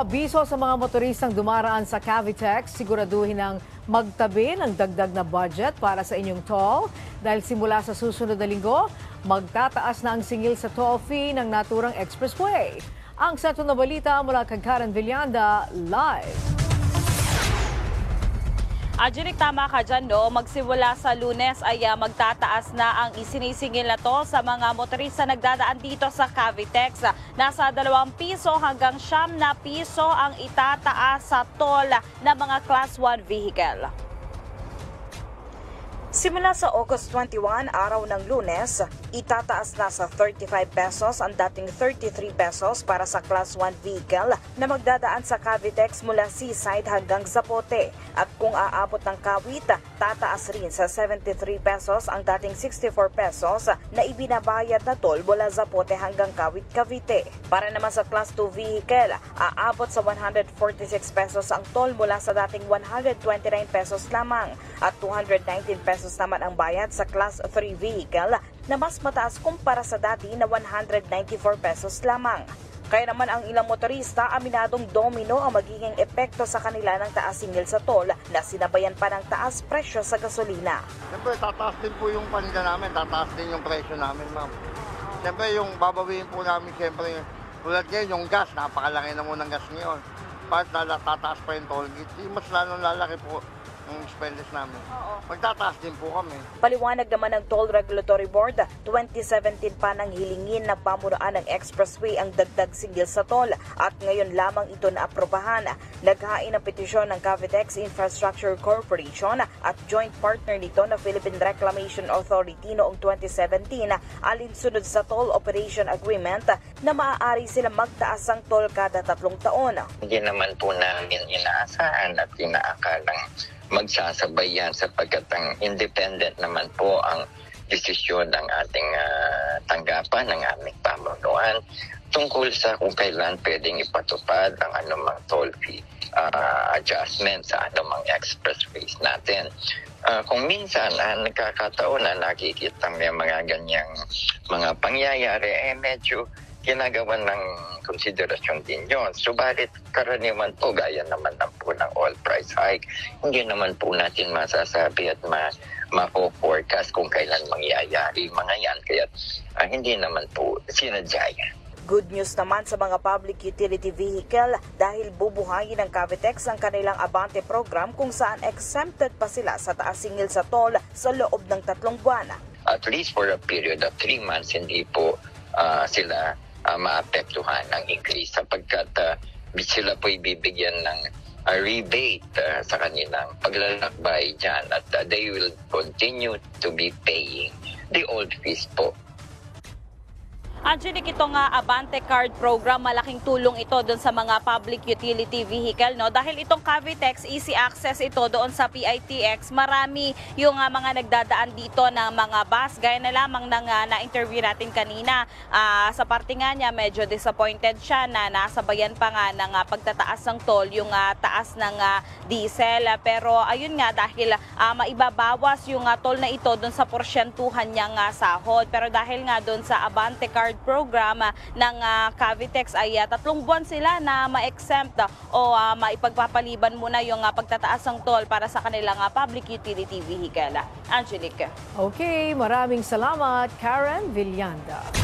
Abiso sa mga motoristang dumaraan sa Cavitex, siguraduhin ang magtabi ng dagdag na budget para sa inyong toll dahil simula sa susunod na linggo, magtataas na ang singil sa toll fee ng naturang expressway. Ang sentro na balita mula kay Karen Villanda, live. Ajinik, tama ka dyan, no? Magsimula sa Lunes ay magtataas na ang isinisingil na to sa mga motorista nagdadaan dito sa Cavitex. Nasa 2 piso hanggang 9 piso ang itataas sa toll ng mga Class 1 vehicle. Simula sa August 21, araw ng Lunes, itataas na sa 35 pesos ang dating 33 pesos para sa Class 1 vehicle na magdadaan sa Cavitex mula Seaside hanggang Zapote. At kung aabot ng Kawit, tataas rin sa 73 pesos ang dating 64 pesos na ibinabayad na toll mula Zapote hanggang Kawit, Cavite. Para naman sa Class 2 vehicle, aabot sa 146 pesos ang toll mula sa dating 129 pesos lamang at 219 pesos naman ang bayad sa Class 3 vehicle na mas mataas kumpara sa dati na 194 pesos lamang. Kaya naman ang ilang motorista aminadong domino ang magiging epekto sa kanila ng taas singil sa toll na sinabayan pa ng taas presyo sa gasolina. Siyempre tataas din po yung paninda namin, tataas din yung presyo namin, ma'am. Siyempre yung babawiin po namin, siyempre tulad ngayon yung gas, napakalaki na mo ng gas ngayon. Bakit tataas pa yung toll gate, mas lalong lalaki po ang expenses namin. Magtataas din po kami. Paliwanag naman ng Toll Regulatory Board, 2017 pa nang hilingin ng pamunuan ng expressway ang dagdag singil sa toll at ngayon lamang ito naaprobahan. Naghain ng petisyon ng Cavitex Infrastructure Corporation at joint partner nito na Philippine Reclamation Authority noong 2017 alinsunod sa Toll Operation Agreement na maaari silang magtaas ang toll kada 3 taon. Hindi naman po namin inaasahan at inaakalang magsasabay yan sapagkat ang independent naman po ang desisyon ng ating tanggapan ng aming pamunuan tungkol sa kung kailan pwedeng ipatupad ang anumang toll fee adjustment sa anumang expressways natin. Kung minsan nagkakataon na nakikita may mga ganyang mga pangyayari, medyo ginagawa ng konsiderasyon din yun. Subalit karaniwan po, gaya naman ng po ng oil price hike, hindi naman po natin masasabi at mako-forecast kung kailan mangyayari mga yan. Kaya hindi naman po sinadya yan. Good news naman sa mga public utility vehicle dahil bubuhayin ng Cavitex ang kanilang Abante program kung saan exempted pa sila sa taas singil sa toll sa loob ng 3 buwan. At least for a period of 3 months, hindi po sila maapektuhan ng increase sapagkat sila po ibibigyan ng rebate sa kanilang paglalakbay dyan at they will continue to be paying the old fees po. Angelic, itong Abante Card Program, malaking tulong ito doon sa mga public utility vehicle, no? Dahil itong Cavitex, easy access ito doon sa PITX. Marami yung mga nagdadaan dito ng mga bus. Gaya na lamang ng na-interview natin kanina. Sa parte nga niya, medyo disappointed siya na nasabayan pa nga ng pagtataas ng toll, yung taas ng diesel. Pero ayun nga, dahil maibabawas yung toll na ito doon sa porsyentuhan niyang sahod. Pero dahil nga doon sa Abante Card program ng Cavitex ay 3 buwan sila na ma-exempt o maipagpapaliban muna yung pagtataas ng toll para sa kanilang public utility vehicle. Angelique. Okay, maraming salamat, Karen Villanda.